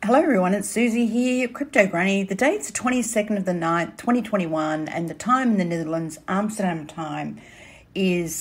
Hello everyone, it's Susie here, Crypto Granny. The date's the 22nd of the 9th, 2021, and the time in the Netherlands, Amsterdam time, is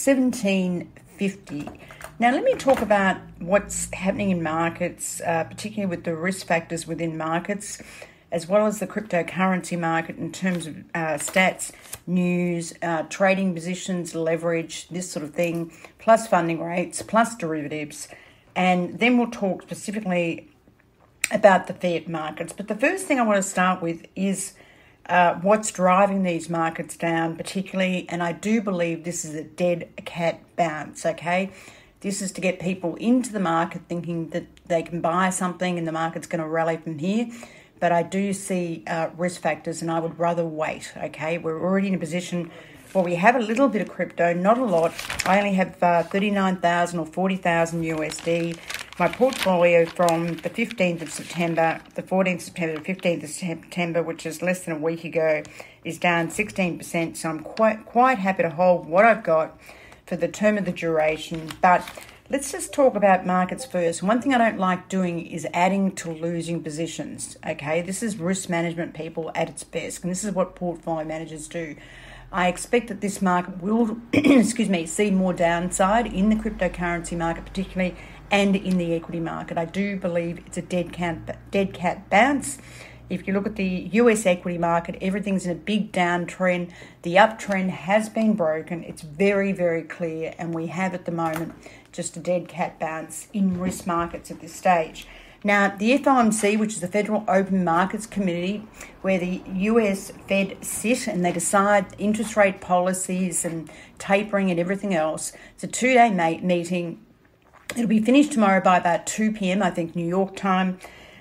17:50. Now let me talk about what's happening in markets, particularly with the risk factors within markets, as well as the cryptocurrency market in terms of stats, news, trading positions, leverage, this sort of thing, plus funding rates, plus derivatives. And then we'll talk specifically about the fiat markets. But the first thing I want to start with is what's driving these markets down particularly, and I do believe this is a dead cat bounce, okay? This is to get people into the market thinking that they can buy something and the market's going to rally from here. But I do see risk factors and I would rather wait, okay? We're already in a position where we have a little bit of crypto, not a lot. I only have 39,000 or 40,000 USD. My portfolio from the 15th of September, the 14th of September, the 15th of September, which is less than a week ago, is down 16%. So I'm quite happy to hold what I've got for the term of the duration. But let's just talk about markets first. One thing I don't like doing is adding to losing positions, okay? This is risk management, people, at its best. And this is what portfolio managers do. I expect that this market will, see more downside in the cryptocurrency market particularly, and in the equity market. I do believe it's a dead cat bounce. If you look at the US equity market, everything's in a big downtrend. The uptrend has been broken. It's very, very clear. And we have at the moment just a dead cat bounce in risk markets at this stage. Now, the FOMC, which is the Federal Open Markets Committee, where the US Fed sit and they decide interest rate policies and tapering and everything else, it's a two-day meeting. It'll be finished tomorrow by about 2 p.m, I think, New York time.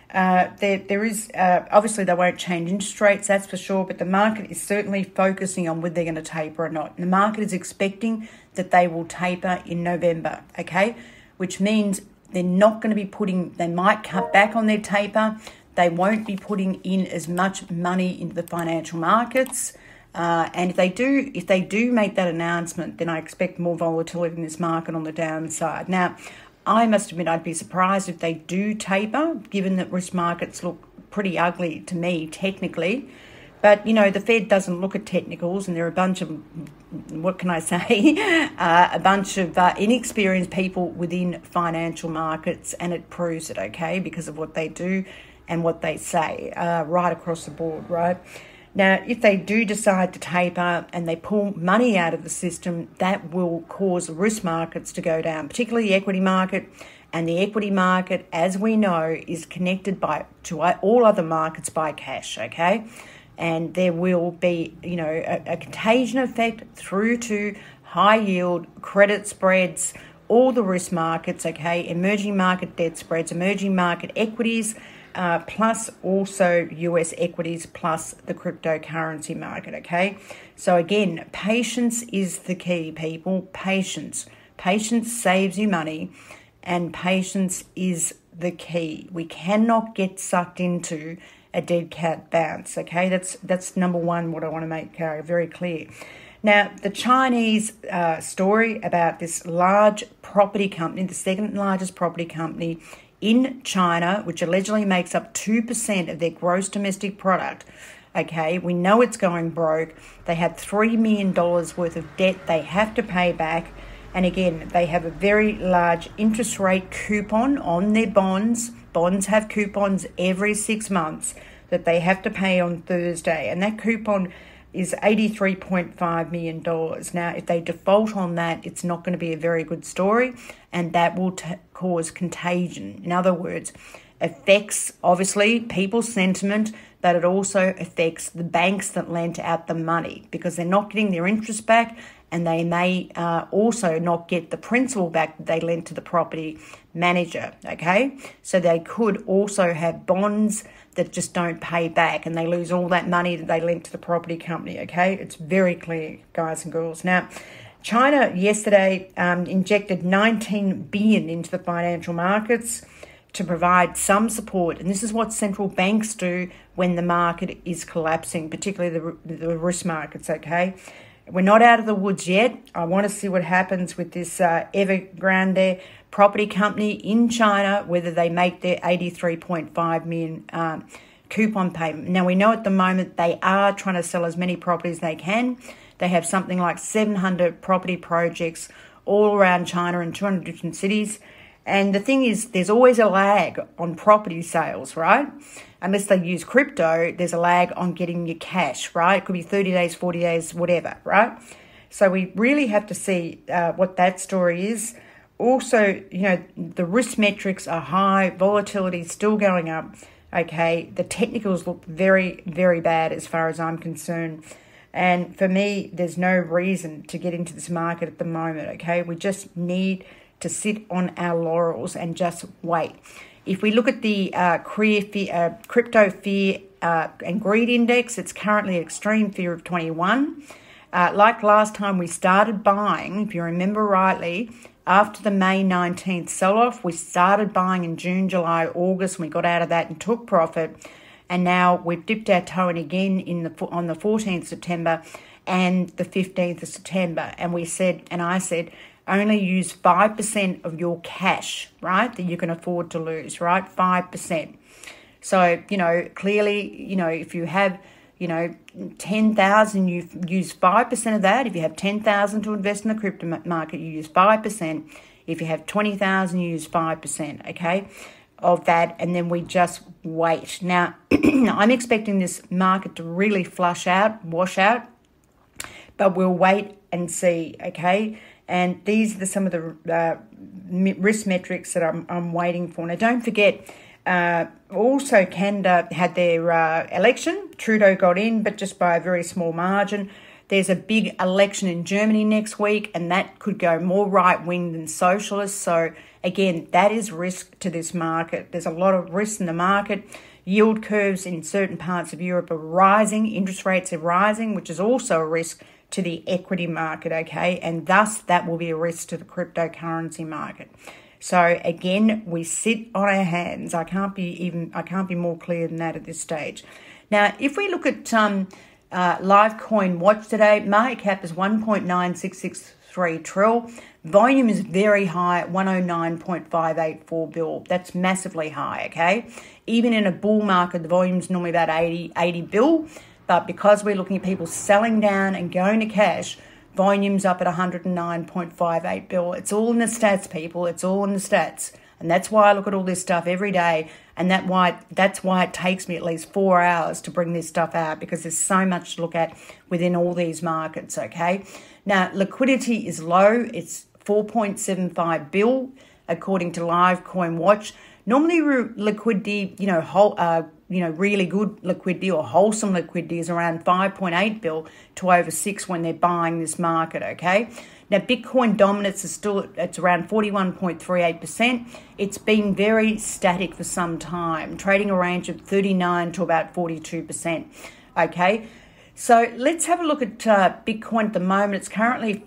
There is, obviously they won't change interest rates, that's for sure, but the market is certainly focusing on whether they're going to taper or not. And the market is expecting that they will taper in November, okay? Which means they're not going to be they might cut back on their taper. They won't be putting in as much money into the financial markets. And if they do make that announcement, then I expect more volatility in this market on the downside. Now, I must admit I'd be surprised if they do taper, given that risk markets look pretty ugly to me technically. But, you know, the Fed doesn't look at technicals, and there are a bunch of, what can I say, a bunch of inexperienced people within financial markets, and it proves it, okay, because of what they do and what they say right across the board, right? Now, if they do decide to taper and they pull money out of the system, that will cause risk markets to go down, particularly the equity market. And the equity market, as we know, is connected to all other markets by cash, okay? And there will be, you know, a contagion effect through to high yield, credit spreads, all the risk markets, okay? Emerging market debt spreads, emerging market equities, plus also US equities, plus the cryptocurrency market, okay? So again, patience is the key, people. Patience. Patience saves you money, and patience is the key. We cannot get sucked into a dead cat bounce, okay? That's number one, what I want to make very clear. Now, the Chinese story about this large property company, the second largest property company in China, which allegedly makes up 2% of their gross domestic product, okay? We know it's going broke. They have $3 million worth of debt they have to pay back. And again, they have a very large interest rate coupon on their bonds. Bonds have coupons every 6 months that they have to pay on Thursday. And that coupon is $83.5 million. Now, if they default on that, it's not going to be a very good story, and that will cause contagion. In other words, affects, obviously, people's sentiment, but it also affects the banks that lent out the money because they're not getting their interest back, and they may also not get the principal back that they lent to the property manager, okay? So they could also have bonds that just don't pay back, and they lose all that money that they lent to the property company, okay? It's very clear, guys and girls. Now, China yesterday injected 19 billion into the financial markets to provide some support. And this is what central banks do when the market is collapsing, particularly the risk markets, okay? We're not out of the woods yet. I want to see what happens with this Evergrande property company in China, whether they make their 83.5 million coupon payment. Now, we know at the moment they are trying to sell as many properties as they can. They have something like 700 property projects all around China in 200 different cities. And the thing is, there's always a lag on property sales, right? Unless they use crypto, there's a lag on getting your cash, right? It could be 30 days, 40 days, whatever, right? So we really have to see what that story is. Also, you know, the risk metrics are high, volatility is still going up, okay? The technicals look very, very bad as far as I'm concerned. And for me, there's no reason to get into this market at the moment, okay? We just need to sit on our laurels and just wait. If we look at the crypto fear and greed index, it's currently extreme fear of 21. Like last time we started buying, if you remember rightly, after the May 19th sell-off, we started buying in June, July, August, and we got out of that and took profit. And now we've dipped our toe in again on the 14th September and the 15th of September. And we said, and I said, only use 5% of your cash, right, that you can afford to lose, right, 5%. So, you know, clearly, you know, if you have, you know, 10,000, you use 5% of that. If you have 10,000 to invest in the crypto market, you use 5%. If you have 20,000, you use 5%, okay, of that, and then we just wait. Now, I'm expecting this market to really wash out, but we'll wait and see, okay? And these are some of the risk metrics that I'm waiting for. Now, don't forget, also Canada had their election. Trudeau got in, but just by a very small margin. There's a big election in Germany next week, and that could go more right-wing than socialist. So, again, that is risk to this market. There's a lot of risk in the market. Yield curves in certain parts of Europe are rising. Interest rates are rising, which is also a risk to the equity market, okay? And thus, that will be a risk to the cryptocurrency market. So, again, we sit on our hands. I can't be more clear than that at this stage. Now, if we look at live coin watch today, market cap is 1.9663 trill. Volume is very high at 109.584 bill. That's massively high, okay? Even in a bull market, the volume is normally about 80 bill. But because we're looking at people selling down and going to cash, volume's up at 109.58 bill. It's all in the stats, people. It's all in the stats. And that's why I look at all this stuff every day. And that's why it takes me at least 4 hours to bring this stuff out, because there's so much to look at within all these markets, okay? Now, liquidity is low. It's 4.75 bill, according to Live Coin Watch. Normally, liquidity, really good liquidity or wholesome liquidity is around 5.8 bill to over 6 when they're buying this market, okay? Now, Bitcoin dominance is it's around 41.38%. It's been very static for some time, trading a range of 39 to about 42%, okay? So let's have a look at Bitcoin at the moment. It's currently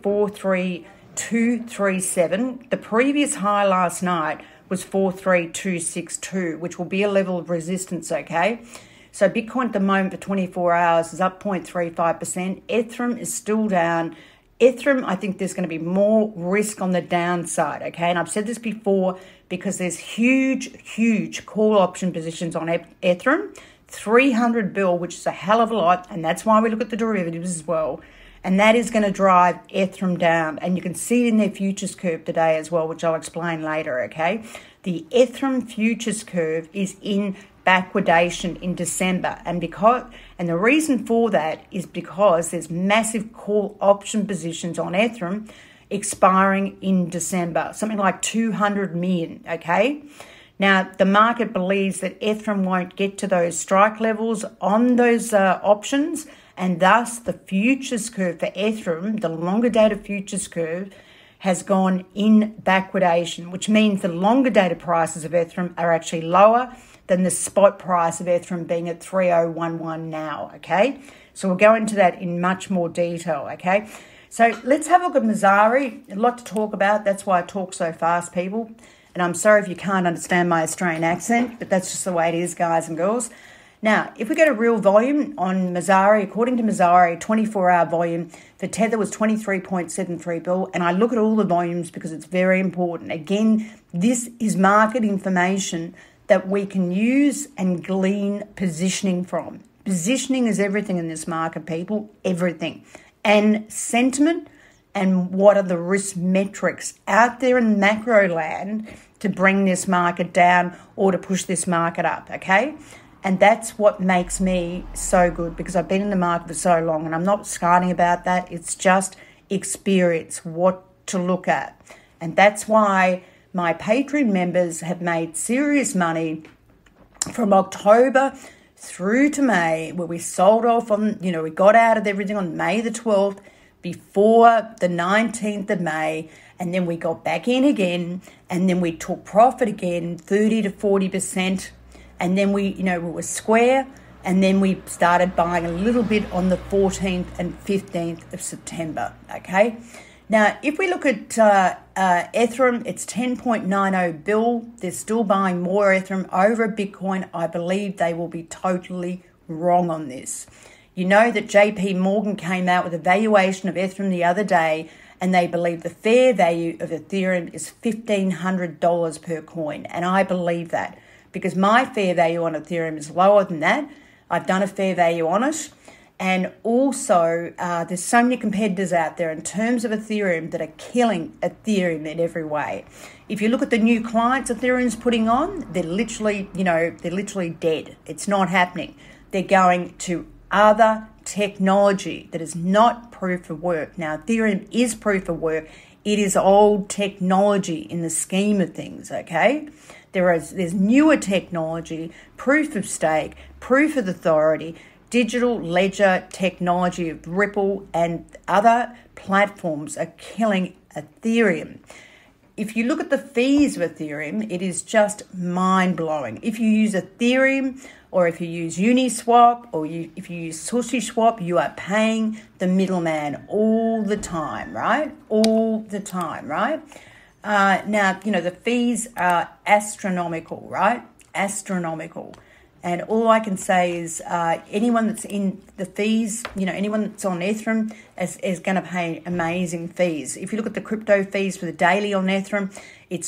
43237. The previous high last night was 43262, which will be a level of resistance, okay? So Bitcoin at the moment for 24 hours is up 0.35%. Ethereum is still down. Ethereum, I think there's going to be more risk on the downside, okay? And I've said this before because there's huge call option positions on Ethereum. 300 bill, which is a hell of a lot, and that's why we look at the derivatives as well. And that is going to drive Ethereum down. And you can see it in their futures curve today as well, which I'll explain later, okay? The Ethereum futures curve is in backwardation in December. And the reason for that is because there's massive call option positions on Ethereum expiring in December, something like 200 million, okay? Now, the market believes that Ethereum won't get to those strike levels on those options, and thus the futures curve for Ethereum, the longer dated futures curve, has gone in backwardation, which means the longer dated prices of Ethereum are actually lower than the spot price of Ethereum being at 3011 now, okay? So we'll go into that in much more detail, okay? So let's have a look at Mazari. A lot to talk about. That's why I talk so fast, people. And I'm sorry if you can't understand my Australian accent, but that's just the way it is, guys and girls. Now, if we go to real volume on Mazzari, according to Mazzari, 24-hour volume for Tether was 23.73 bill. And I look at all the volumes because it's very important. Again, this is market information that we can use and glean positioning from. Positioning is everything in this market, people, everything. And sentiment and what are the risk metrics out there in macro land to bring this market down or to push this market up, okay? And that's what makes me so good, because I've been in the market for so long, and I'm not scarring about that. It's just experience, what to look at. And that's why my Patreon members have made serious money from October through to May, where we sold off on, we got out of everything on May the 12th before the 19th of May, and then we got back in again, and then we took profit again, 30 to 40%. And then we were square, and then we started buying a little bit on the 14th and 15th of September, okay? Now, if we look at Ethereum, it's 10.90 bill. They're still buying more Ethereum over Bitcoin. I believe they will be totally wrong on this. You know that JP Morgan came out with a valuation of Ethereum the other day, and they believe the fair value of Ethereum is $1,500 per coin, and I believe that, because my fair value on Ethereum is lower than that. I've done a fair value on it. And also, there's so many competitors out there in terms of Ethereum that are killing Ethereum in every way. If you look at the new clients Ethereum's putting on, they're literally dead. It's not happening. They're going to other technology that is not proof of work. Now, Ethereum is proof of work. It is old technology in the scheme of things, okay? There's newer technology, proof of stake, proof of authority, digital ledger technology of Ripple and other platforms are killing Ethereum. If you look at the fees of Ethereum, it is just mind-blowing. If you use Ethereum or if you use Uniswap or if you use SushiSwap, you are paying the middleman all the time, right? All the time, right? Now, the fees are astronomical, right? Astronomical. And all I can say is anyone that's in the fees, anyone that's on Ethereum is going to pay amazing fees. If you look at the crypto fees for the daily on Ethereum, it's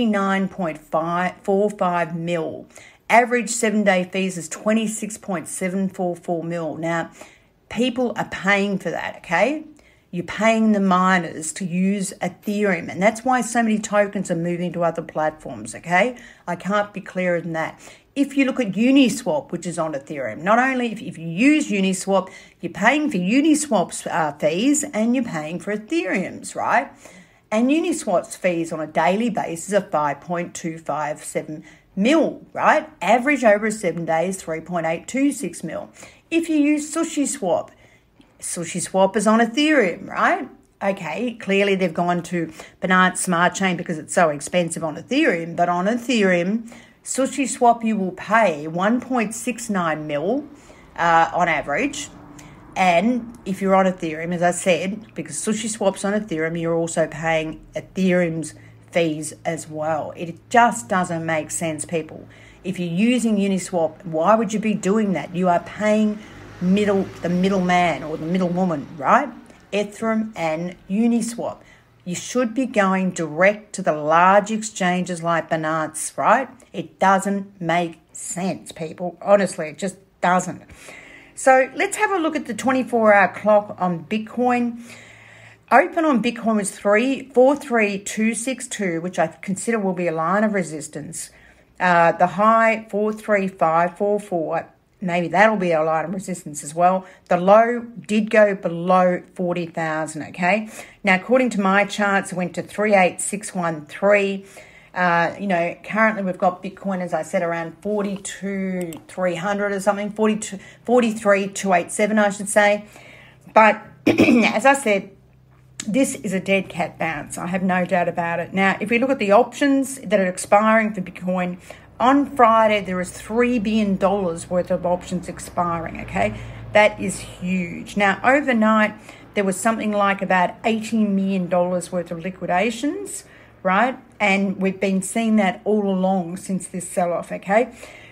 29.45 mil. Average 7-day fees is 26.744 mil. Now, people are paying for that, okay? You're paying the miners to use Ethereum, and that's why so many tokens are moving to other platforms, okay? I can't be clearer than that. If you look at Uniswap, which is on Ethereum, not only if you use Uniswap, you're paying for Uniswap's fees and you're paying for Ethereum's, right? And Uniswap's fees on a daily basis are 5.257 mil, right? Average over 7 days, 3.826 mil. If you use SushiSwap, SushiSwap is on Ethereum, right? Okay, clearly they've gone to Binance Smart Chain because it's so expensive on Ethereum, but on Ethereum, SushiSwap you will pay 1.69 mil on average. And if you're on Ethereum, as I said, because SushiSwap's on Ethereum, you're also paying Ethereum's fees as well. It just doesn't make sense, people. If you're using Uniswap, why would you be doing that? You are paying the middleman or the middlewoman, right? Ethereum and Uniswap. You should be going direct to the large exchanges like Binance, right? It doesn't make sense, people. Honestly, it just doesn't. So let's have a look at the 24-hour clock on Bitcoin. Open on Bitcoin was 43262, which I consider will be a line of resistance. The high 43544. Maybe that'll be a line of resistance as well. The low did go below 40,000, okay? Now, according to my charts, it went to 38613. Currently we've got Bitcoin, as I said, around 42,300 or something, 43,287, I should say. But as I said, this is a dead cat bounce. I have no doubt about it. Now, if we look at the options that are expiring for Bitcoin, on Friday, there is $3 billion worth of options expiring, okay? That is huge. Now, overnight, there was something like about $80 million worth of liquidations, right? And we've been seeing that all along since this sell-off, okay?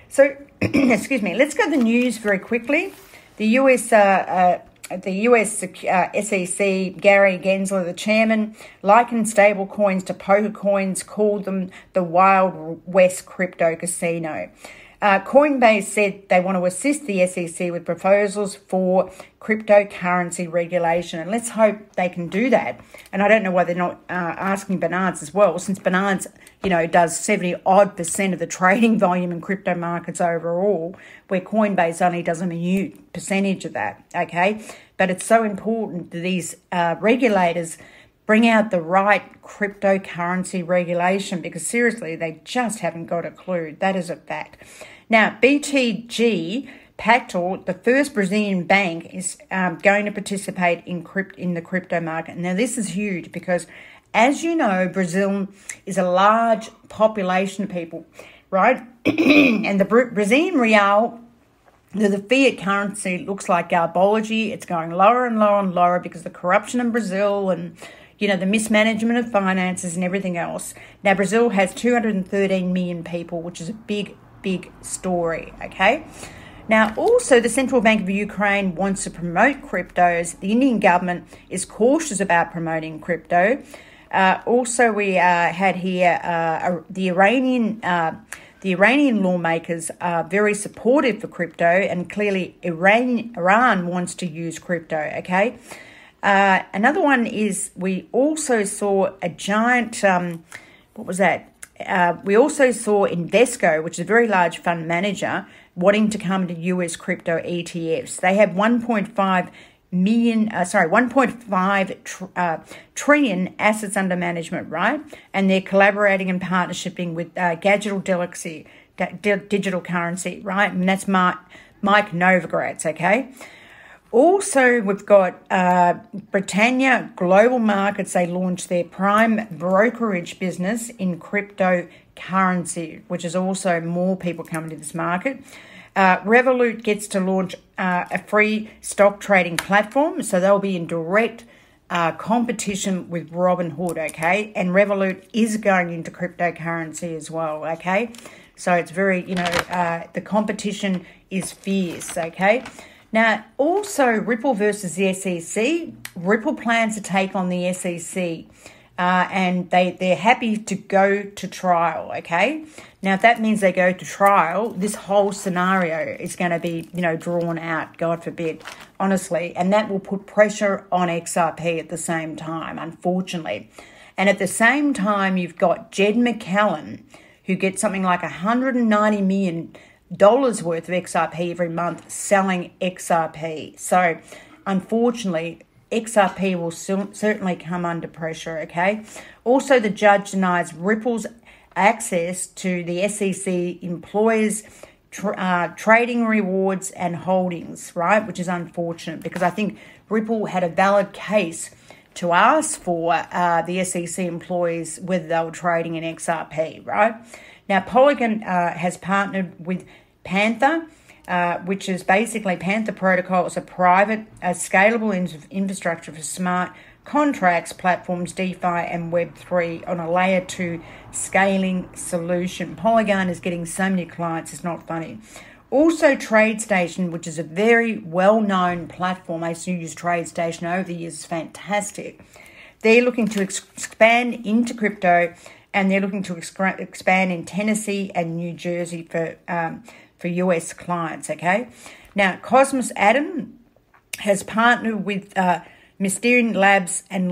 So, excuse me, let's go to the news very quickly. The US SEC, Gary Gensler, the chairman, likened stable coins to poker coins, called them the Wild West crypto casino. COINBASE said they want to assist the SEC with proposals for cryptocurrency regulation, and let's hope they can do that. And I don't know why they're not asking Binance as well, since Binance, does 70-odd% of the trading volume in crypto markets overall, where Coinbase only does a minute percentage of that, okay? But it's so important that these regulators bring out the right cryptocurrency regulation, because seriously, they just haven't got a clue. That is a fact. Now, BTG Pactual, the first Brazilian bank, is going to participate in the crypto market. Now, this is huge because, as you know, Brazil is a large population of people, right? And the Brazilian real, the fiat currency, looks like garbology. It's going lower and lower and lower because of the corruption in Brazil and the mismanagement of finances and everything else. Now, Brazil has 213 million people, which is a big, big story, okay? Now, also, the Central Bank of Ukraine wants to promote cryptos. The Indian government is cautious about promoting crypto. Also, we had here the Iranian lawmakers are very supportive for crypto, and clearly Iran wants to use crypto, okay? Another one is we also saw a giant, we also saw Invesco, which is a very large fund manager, wanting to come to US crypto ETFs. They have 1.5 trillion assets under management, right? And they're collaborating and partnershiping with digital currency, right? And that's Mike Novogratz, okay? Also, we've got Britannia Global Markets. They launched their prime brokerage business in cryptocurrency, which is also more people coming to this market. Revolut gets to launch a free stock trading platform, so they'll be in direct competition with Robinhood, okay? And Revolut is going into cryptocurrency as well, okay? So it's very, the competition is fierce, okay? Now, also, Ripple versus the SEC. Ripple plans to take on the SEC, and they're happy to go to trial, okay? Now, if that means they go to trial, this whole scenario is going to be, drawn out, God forbid, honestly, and that will put pressure on XRP at the same time, unfortunately. And at the same time, you've got Jed McCallan, who gets something like $190 million worth of XRP every month selling XRP. So, unfortunately, XRP will certainly come under pressure, okay? Also, the judge denies Ripple's access to the SEC employers' trading rewards and holdings, right? Which is unfortunate because I think Ripple had a valid case to ask for the SEC employees whether they were trading in XRP, right? Now, Polygon has partnered with Panther, which is basically Panther Protocol is a private, scalable infrastructure for smart contracts, platforms, DeFi, and Web3 on a layer 2 scaling solution. Polygon is getting so many clients, it's not funny. Also, TradeStation, which is a very well-known platform. I used to use TradeStation over the years. It's fantastic. They're looking to expand into crypto, and they're looking to expand in Tennessee and New Jersey for US clients, okay? Now, Cosmos Atom has partnered with Mysterian Labs and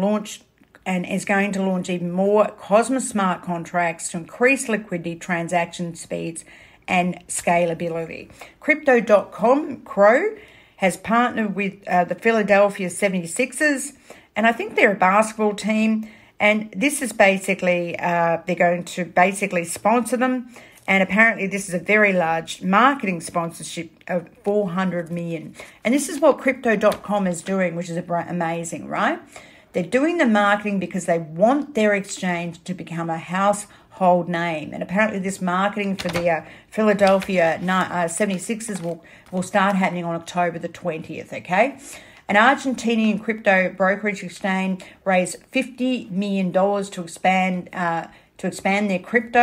is going to launch even more Cosmos smart contracts to increase liquidity, transaction speeds, and scalability. Crypto.com, Crow, has partnered with the Philadelphia 76ers, and I think they're a basketball team, and this is basically, they're going to basically sponsor them, and apparently this is a very large marketing sponsorship of $400 million. And this is what Crypto.com is doing, which is amazing, right? They're doing the marketing because they want their exchange to become a household name. And apparently this marketing for the Philadelphia 76ers will start happening on October the 20th, okay? An Argentinian crypto brokerage exchange raised $50 million to expand their crypto,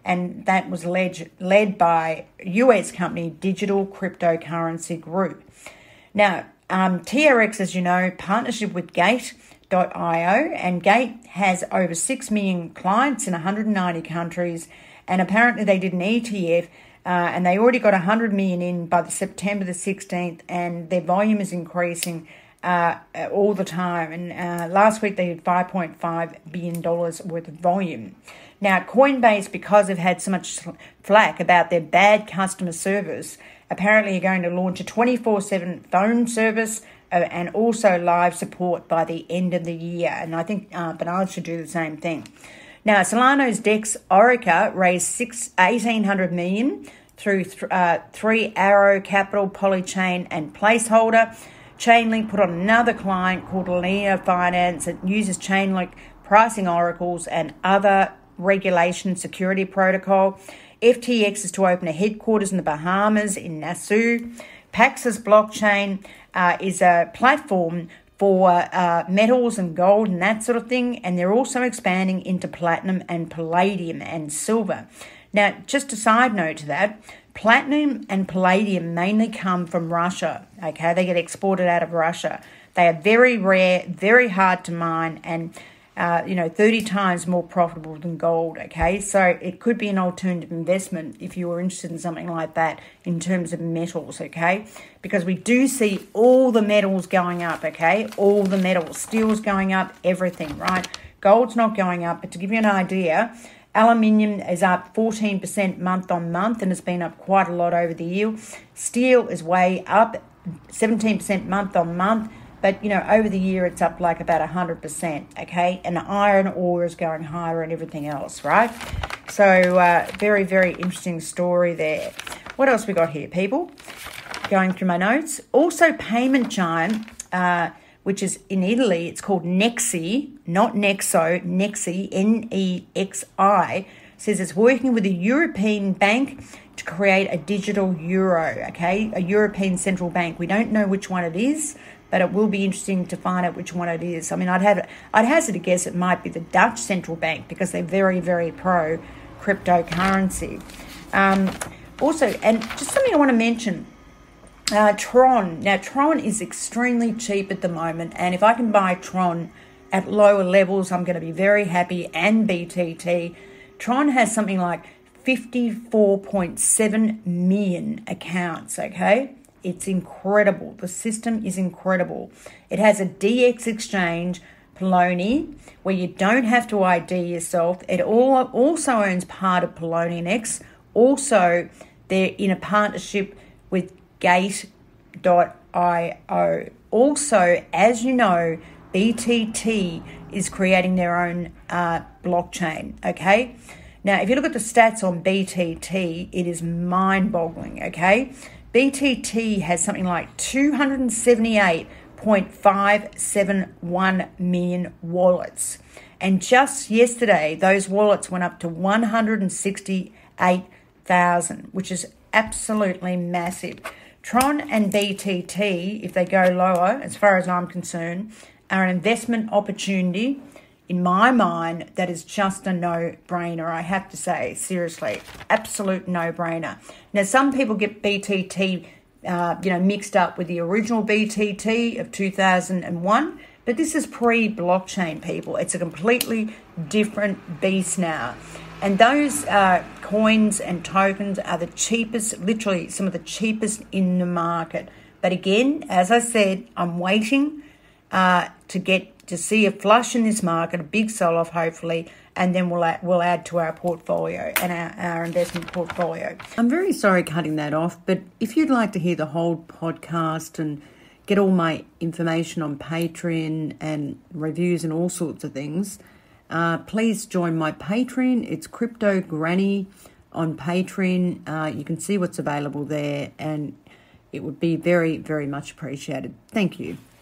and that was led by US company Digital Cryptocurrency Group. Now, TRX, as you know, partnership with Gate.io, and Gate has over 6 million clients in 190 countries, and apparently they did an ETF, and they already got 100 million in by September the 16th, and their volume is increasing all the time. And last week they did $5.5 billion worth of volume. Now, COINBASE, because they've had so much flack about their bad customer service, apparently are going to launch a 24/7 phone service and also live support by the end of the year. And I think Bernard should do the same thing. Now, Solano's DEX Orica raised $1,800 million through 3 Arrow Capital, Polychain, and Placeholder. Chainlink put on another client called Lena Finance that uses Chainlink pricing oracles and other regulation security protocol. FTX is to open a headquarters in the Bahamas in Nassau. PAXOS blockchain is a platform for metals and gold and that sort of thing, and they're also expanding into platinum and palladium and silver. Now, just a side note to that, platinum and palladium mainly come from Russia, okay? They get exported out of Russia. They are very rare, very hard to mine, and 30 times more profitable than gold, okay? So it could be an alternative investment if you were interested in something like that in terms of metals, okay? Because we do see all the metals going up, okay? All the metals, steel's going up, everything, right? Gold's not going up, but to give you an idea, aluminium is up 14% month on month and has been up quite a lot over the year. Steel is way up 17% month on month. But, over the year, it's up like about 100%, okay? And iron ore is going higher and everything else, right? So, very, very interesting story there. What else we got here, people? Going through my notes. Also, payment giant, which is in Italy, it's called Nexi, not Nexo, Nexi, Nexi, says it's working with a European bank to create a digital euro, okay? A European central bank. We don't know which one it is, but it will be interesting to find out which one it is. I mean, I'd hazard a guess it might be the Dutch central bank because they're very, very pro cryptocurrency. Also, and just something I want to mention, Tron. Now, Tron is extremely cheap at the moment, and if I can buy Tron at lower levels, I'm going to be very happy. And BTT. Tron has something like 54.7 million accounts, okay? It's incredible. The system is incredible. It has a DX exchange, Polony, where you don't have to ID yourself. It also owns part of Poloniex. Also, they're in a partnership with Gate.io. Also, as you know, BTT is creating their own blockchain, okay? Now, if you look at the stats on BTT, it is mind-boggling, okay? BTT has something like 278.571 million wallets. And just yesterday, those wallets went up to 168,000, which is absolutely massive. Tron and BTT, if they go lower, as far as I'm concerned, are an investment opportunity. In my mind, that is just a no-brainer, I have to say, seriously, absolute no-brainer. Now, some people get BTT, mixed up with the original BTT of 2001, but this is pre-blockchain, people. It's a completely different beast now. And those coins and tokens are the cheapest, literally some of the cheapest in the market. But again, as I said, I'm waiting to see a flush in this market, a big sell-off hopefully, and then we'll add to our portfolio and our investment portfolio. I'm very sorry cutting that off, but if you'd like to hear the whole podcast and get all my information on Patreon and reviews and all sorts of things, please join my Patreon. It's Crypto Granny on Patreon. You can see what's available there, and it would be very, very much appreciated. Thank you.